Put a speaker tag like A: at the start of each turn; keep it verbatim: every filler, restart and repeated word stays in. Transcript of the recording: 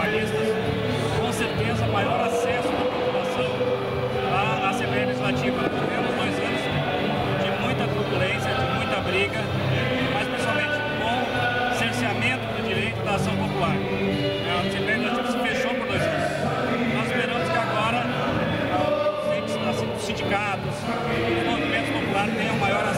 A: trabalhistas, com certeza maior acesso da população à Assembleia Legislativa. Tivemos dois anos de muita turbulência, de muita briga, mas principalmente com o cerceamento do direito da ação popular. A Assembleia Legislativa se fechou por dois anos. Nós esperamos que agora os sindicatos, os movimentos populares tenham maior acesso